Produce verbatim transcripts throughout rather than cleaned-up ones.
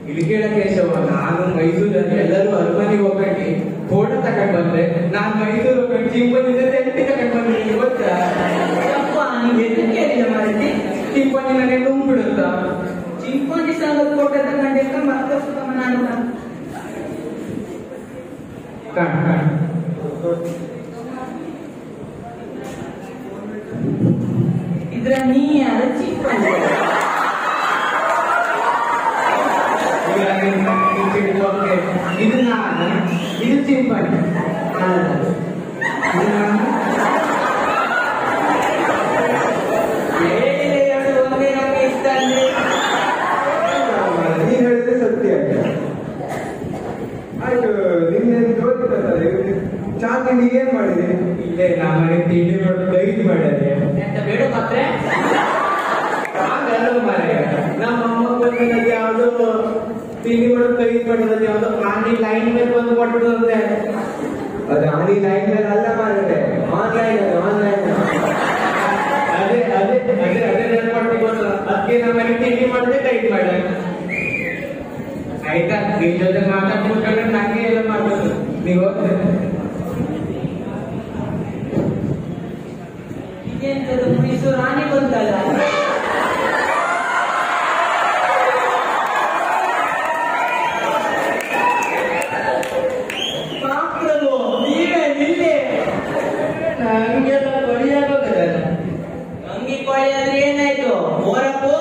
ಇಲ್ಲಿ ಕೇಳ ಕೇಶವ, ನಾನು ಮೈಸೂರಲ್ಲಿ ಎಲ್ಲರೂ ಅರಮನೆಗೆ ಹೋಗ್ಬೇಡಿ ಫೋಟೋ ತಗೊಂಡ್ ಬಂದ್ರೆ, ನಾನ್ ಮೈಸೂರು ಹೋಗ್ಬೇಕು ಚಿಂಪನಿ ಸೆಲ್ಫಿ ತಗೊಂಡ್ ಬಂದಿದ್ದೀನಿ ಗೊತ್ತಾ? ಮಾಡಿ ಚಿಂಪನಿ ನನಗೆ ನುಂಗ್ಬಿಡುತ್ತಾ? ಚಿಂಪಾಂಜಿ ಸಂಘದ ಫೋಟೋ ತಗೊಂಡಿದ್ದ ಮತ್ತೊಬ್ಬ ನಾನು ಇದ್ರ ನೀ ಯಾರ ಚಿಂಪಾಂಜಿ? ಇದು ನಾನು, ಇದು ಚಿಂಪಾಂಜಿ. ನೀನ್ ಹೇಳಿದ್ರೆ ಸತ್ಯ ಆಯ್ತು. ನಿನ್ನೆ ಚಾಂದಿನಿ ಏನ್ ಮಾಡಿದೆ? ಇಲ್ಲೇ ನಮ್ಮ ಮನೆ ತಿಂಡಿ ಮಾಡಿ ಕೈದು ಮಾಡಿದೆ ಎಂತ ಬೇಡ ಮಾತ್ರ ಹಾಗಲ್ಲ ಮಾರಾಯ. ನಮ್ಮ ಅಮ್ಮ ಬಂದ ಯಾವ್ದು ತಿಂಡಿ ಮಾಡಿ ಕೈದು ಮಾಡಿರೋದು ಯಾವ್ದೋ ಆನಿ ಲೈನ್ ಮೇಲೆ ಬಂದು ಕೊಟ್ಟದಂತೆ. ಅದು ಆನಿ ಲೈನ್ ಮೇಲೆ ಅಲ್ಲ ಮಾರದೆ, ಆನ್ಲೈನ್ ಅದು ಆನ್ಲೈನ್. ಅದೇ ಅದೇ ಅದೇ ಅದೇ ನೆನ್ಪಟ್ಟಿ ಗೊತ್ತ. ಅದಕ್ಕೆ ನಮ್ಮ ಮನೆ ತಿಂಡಿ ಮಾಡಿದ್ರೆ ಕೈದು ಮಾಡ ಆಯ್ತಾ. ನಿನ್ ಜೊತೆ ಮಾತಾಡ್ಕೊಂಡ್ರೆ ನಂಗೆ ಎಲ್ಲ ಮಾಡೋದು ನೀವು. ಇದೇಂತದ್ದು ಮೈಸೂರು ಆನೆ ಬಂತಲ್ಲ? ಪಾತ್ರವು ನೀವೇ ನಿಲ್ಲಿ ನಂಗೆಲ್ಲ ಕೊಡಿಯಾಗೋಗಲ್ಲ. ಅಂಗಿ ಕೋಳಿ ಆದ್ರೆ ಏನಾಯ್ತು? ಮೋರಪ್ಪು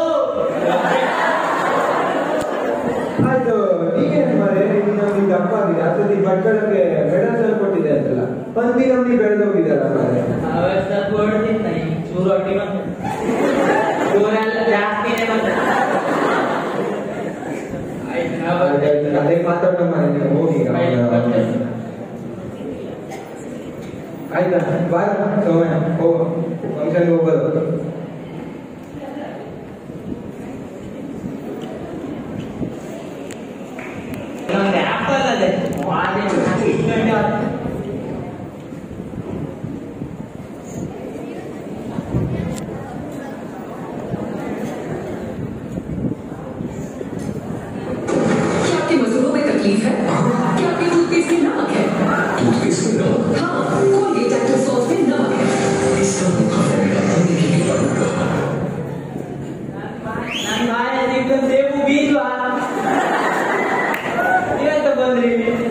ಆಯ್ತು. ನೀವೇನು ಮಾರೆ, ನಮ್ಗೆ ದಪ್ಪ ಆಗಿದೆ. ಅಸಲಿ ಭಟ್ಕಳಕ್ಕೆ ಮೆಡಲ್ ಕೊಟ್ಟಿದೆ ಅಂತಲ್ಲ, ಪಂದಿ ನಮ್ಗೆ ಬೆಳೆದೋಗಿದಲ್ಲ ಮಾರೆ. ಅವತ್ತ ಕೊಡ್ತಿದ್ದ ಚೂರು ರೊಟ್ಟಿ ಬಂತ, ಚೂರೆಲ್ಲ ಜಾಸ್ತಿನೇ ಬಂತ. ಅದೇ ಮಾತಾಡೋ ಮಾರೆ, ನೀವು ಹೋಗಿ. ಆಯ್ತಾ ಬಾರ ಸೋಮಯ್ಯ, ಹೋಗ ಫಂಕ್ಷನ್ ಹೋಗೋದು. ಆಪಲ್ ಅದೇ ಗಂಟೆ मजदूरों में तकलीफ है क्या? आपके टूथपेस्ट में नमक है? टूथपेस्ट में नमक? हाँ, कोलगेट एक्टिव सॉल्ट में नमक है। इसका मुकाबला देखिए कि बात का ನನ್ನ ಬಾಯಲ್ಲಿ ಇದ್ದೊಂದು ಸೇಬು ಬೀಜವಾ ನೀವಂತ ಬಂದ್ರಿ?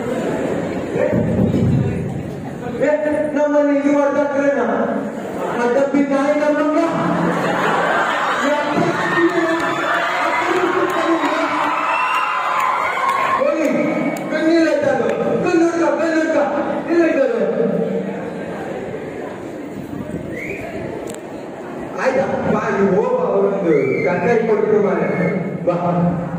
ನಮ್ಮಲ್ಲಿ ಇದು ಮಾಡ್ತಾರೆ ತಪ್ಪಿ ನಾಯಿ ನಮ್ಮ ಹೋಗಿ ಬೆನ್ನಿಲ್ಲೈತದು ಬೆನ್ನುಡ್ಕ ಬೆನ್ನುಡ್ಕ ಇಲ್ಲೈತದು. ಆಯ್ತಾ ಬಾ, ನೀವು ಹೋಗ. ಅವರೊಂದು ಕನ್ನಡಿ ಕೊಟ್ಟರು ಮಾರೆ ಬಾ.